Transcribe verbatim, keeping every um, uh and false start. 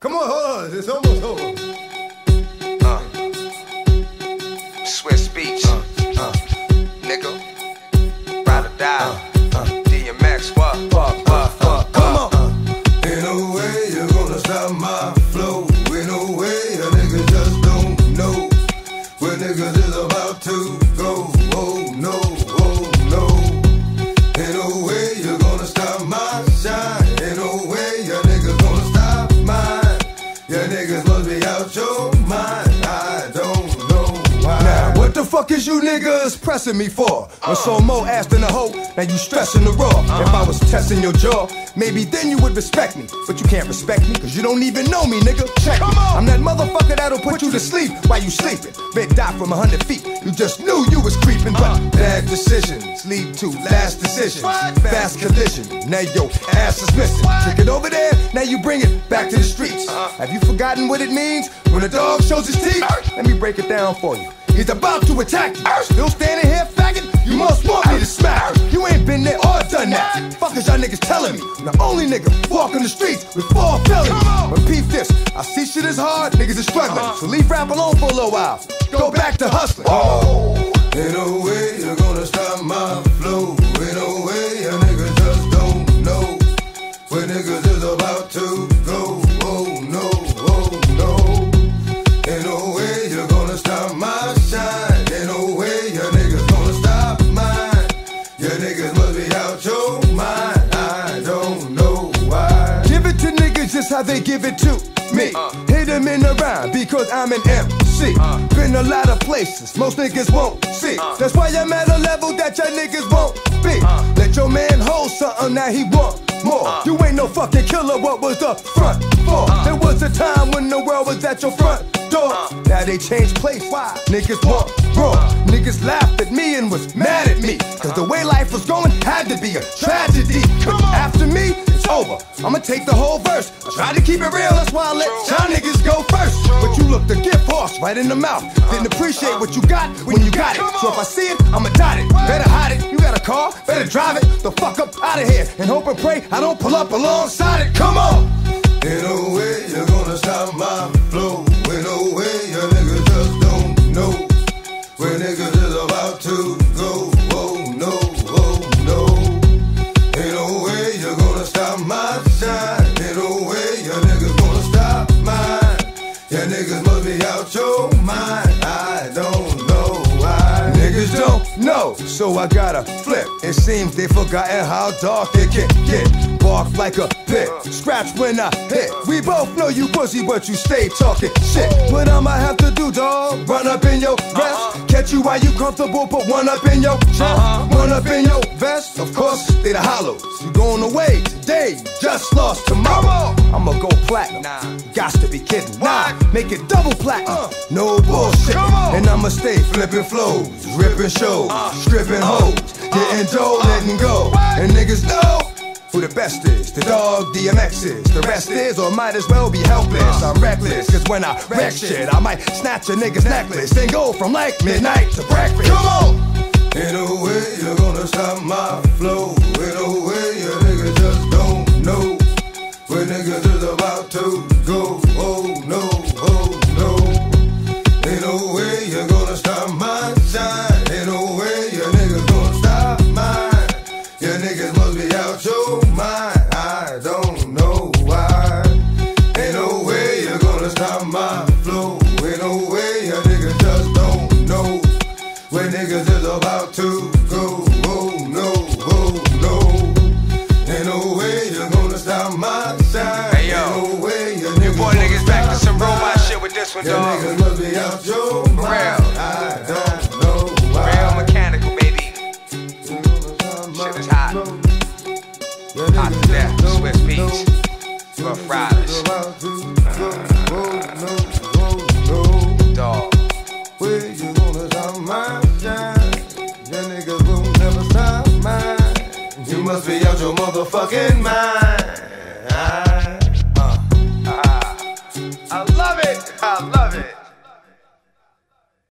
Come on, hold on, it's almost over. Uh, Swiss Beats, uh, uh, nigga, ride or die, uh, uh, D M X, what, fuck, fuck, fuck, come on. Uh, ain't no way you're gonna stop my flow. Ain't no way a nigga just don't know where niggas is about to go. Oh no, oh no. Ain't no way you're gonna stop my shine. Ain't no way your niggas gonna stop mine. Your niggas must be out your mind. I don't know why. Now, what the fuck is you niggas pressing me for? When so more ass than a hoe, now you stressing the raw. If I was testing your jaw, maybe then you would respect me. But you can't respect me, cause you don't even know me, nigga. Check me. I'm that motherfucker that'll put you to sleep while you sleeping. Red dot from a hundred feet, you just knew you was creeping. But bad decisions lead to last decisions. Fast collision, now your ass is missing. Take it over there, now you bring it back to the streets. Have you forgotten what it means when a dog shows his teeth? Let me break it down for you. He's about to attack you. Still standing here, faggot? You must want me to smack you. You ain't been there or done that. Fuck is y'all niggas telling me? I'm the only nigga walking the streets with four felonies. But peep this, I see shit is hard, niggas is struggling. So leave rap alone for a little while. Go back to hustling. Oh, ain't no way you're gonna stop my flow. Ain't no way a nigga just don't know where niggas is about to go. Oh no, oh no. Ain't no way you're gonna stop my shine. Ain't no way your niggas gonna stop mine. Your niggas must be out your mind. I don't know why. Give it to niggas just how they give it to me. Uh, Hit them in the rhyme because I'm an M C. Uh, Been a lot of places most niggas won't see. Uh, That's why I'm at a level that your niggas won't be. Uh, Let your man hold something that he want more. Uh, you ain't no fucking killer, what was the front for? Uh, there was a time when the world was at your front door. Uh, now they changed place. Why? Niggas want raw. Uh, Niggas laughed at me and was mad at me. Cause the way life was going had to be a tragedy. But after me, it's over. I'ma take the whole verse. I tried to keep it real, that's why I let y'all niggas go first. But you looked a gift horse right in the mouth. Didn't appreciate what you got when you got it. So if I see it, I'ma dot it. Better hide it. You got a car, better drive it the fuck up out of here. And hope and pray I don't pull up alongside it. Come on! Ain't no way you're gonna stop my flow. Ain't no way your niggas just don't know where niggas is about to go. Oh no, oh no. Ain't no way you're gonna stop my shine. Ain't no way your niggas gonna stop mine. Your niggas must be out your mind. I don't know why. Niggas don't know, so I gotta flip. It seems they forgotten how dark it can get. Bark like a pit, scratch when I hit. We both know you pussy, but you stay talking shit. What I'ma have to do, dawg? Run up in your rest, catch you while you comfortable, put one up in your chest, one up in your vest. Of course, they the hollows. You going away today, you just lost tomorrow. I'ma go platinum, gots to be kidding. Nah, make it double platinum, no bullshit. And I'ma stay flipping flows, ripping shows, stripping hoes, getting dough, letting go. And niggas know who the best is, the dog D M X is. The rest is, or might as well be helpless. I'm reckless, cause when I wreck shit, I might snatch a nigga's necklace and go from like midnight to breakfast. Come on! Ain't no way you're gonna stop my flow. Ain't no way your niggas just don't know where niggas is about to go. Oh no, oh no. Ain't no way you're gonna stop my shine. Ain't no way your niggas gonna stop mine. Your niggas must be out your mind. I don't know why. Ain't no way you're gonna stop my flow. Ain't no way your niggas just don't know where niggas is about to go. Oh no, oh no. Ain't no way you're gonna stop my shine. Hey yo, ain't no way your niggas boy niggas back to some robot shit with this one, your dog. niggas must be out your mind. Real. I don't know why. Real mechanical, baby. Shit is hot. Hot to death. Swiss Beats. Rough Riders. Dog. Where you gonna stop my shine? Your niggas will never stop mine. You must be out your motherfucking mind.